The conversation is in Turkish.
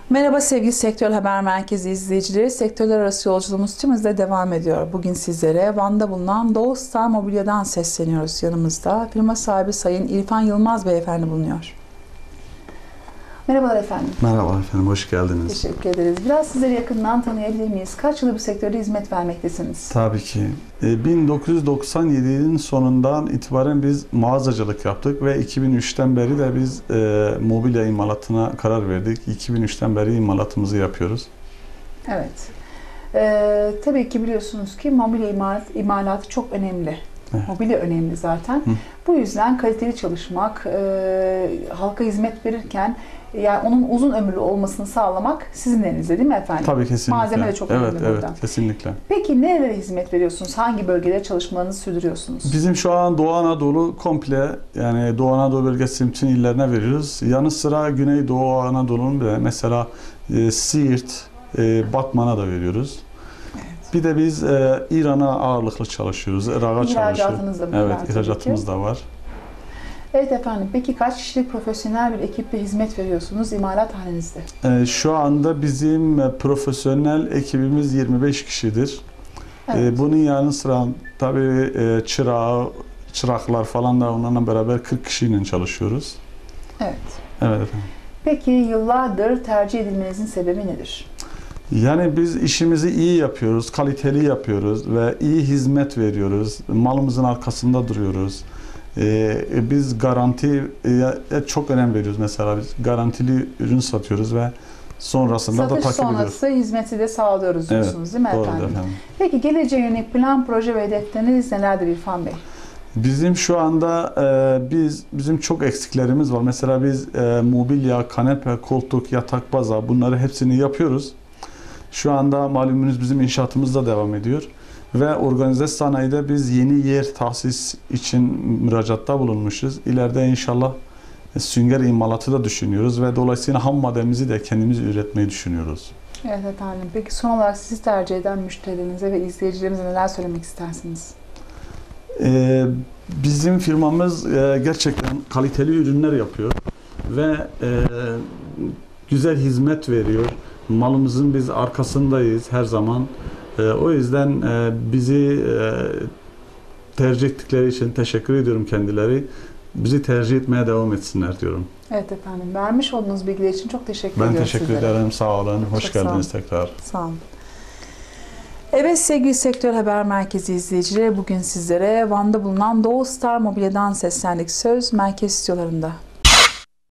Merhaba sevgili Sektör Haber Merkezi izleyicileri. Sektörler arası yolculuğumuz tüm hızla devam ediyor. Bugün sizlere Van'da bulunan Doğu Star Mobilya'dan sesleniyoruz. Yanımızda firma sahibi Sayın İrfan Yılmaz Beyefendi bulunuyor. Merhabalar efendim. Merhaba efendim, hoş geldiniz. Teşekkür ederiz. Biraz sizleri yakından tanıyabilir miyiz? Kaç yıldır bu sektörde hizmet vermektesiniz? Tabii ki. 1997'nin sonundan itibaren biz mağazacılık yaptık ve 2003'ten beri de biz mobilya imalatına karar verdik. 2003'ten beri imalatımızı yapıyoruz. Evet. Tabii ki biliyorsunuz ki mobilya imalatı çok önemli. Evet. Mobilya önemli zaten. Hı. Bu yüzden kaliteli çalışmak, halka hizmet verirken yani onun uzun ömürlü olmasını sağlamak sizin elinizde değil mi efendim? Tabii, kesinlikle. Malzeme de çok önemli evet, burada. Evet, kesinlikle. Peki nerelere hizmet veriyorsunuz? Hangi bölgelere çalışmalarınızı sürdürüyorsunuz? Bizim şu an Doğu Anadolu komple, yani Doğu Anadolu bölgesinin bütün illerine veriyoruz. Yanı sıra Güneydoğu Anadolu'nun bile mesela Siirt, Batman'a da veriyoruz. Evet. Bir de biz İran'a ağırlıklı çalışıyoruz. Irak'a çalışıyoruz. İhracatınız da mı var? Evet, ihracatımız da var. Evet efendim. Peki kaç kişilik profesyonel bir ekiple hizmet veriyorsunuz imalat halinizde? Şu anda bizim profesyonel ekibimiz 25 kişidir. Evet. Bunun yanı sıra tabii çıraklar falan da onlarla beraber 40 kişiyle çalışıyoruz. Evet. Evet efendim. Peki yıllardır tercih edilmenizin sebebi nedir? Yani biz işimizi iyi yapıyoruz, kaliteli yapıyoruz ve iyi hizmet veriyoruz. Malımızın arkasında duruyoruz. Biz garanti çok önem veriyoruz. Mesela biz garantili ürün satıyoruz ve sonrasında da Satış takip ediyoruz. sonrası hizmeti de sağlıyoruz diyorsunuz değil mi Doğru efendim? efendim. Peki geleceğe yönelik plan, proje ve hedefleriniz nelerdir İrfan Bey? Bizim şu anda bizim çok eksiklerimiz var. Mesela biz mobilya, kanepe, koltuk, yatak, baza bunları hepsini yapıyoruz. Şu anda malumunuz bizim inşaatımız da devam ediyor. Ve organize sanayide biz yeni yer tahsis için müracaatta bulunmuşuz. İleride inşallah sünger imalatı da düşünüyoruz ve dolayısıyla ham maddemizi de kendimiz üretmeyi düşünüyoruz. Evet efendim. Peki son olarak sizi tercih eden müşterilerinize ve izleyicilerimize neler söylemek istersiniz? Bizim firmamız gerçekten kaliteli ürünler yapıyor ve güzel hizmet veriyor. Malımızın biz arkasındayız her zaman. O yüzden bizi tercih ettikleri için teşekkür ediyorum kendileri. Bizi tercih etmeye devam etsinler diyorum. Evet efendim. Vermiş olduğunuz bilgiler için çok teşekkür Ben ediyorum teşekkür sizlere. ederim. Sağ olun. Hoş Çok sağ geldiniz olun. tekrar. Sağ olun. Evet sevgili Sektör Haber Merkezi izleyicileri, bugün sizlere Van'da bulunan Doğu Star Mobilya'dan seslendik. Söz merkez stüdyolarında.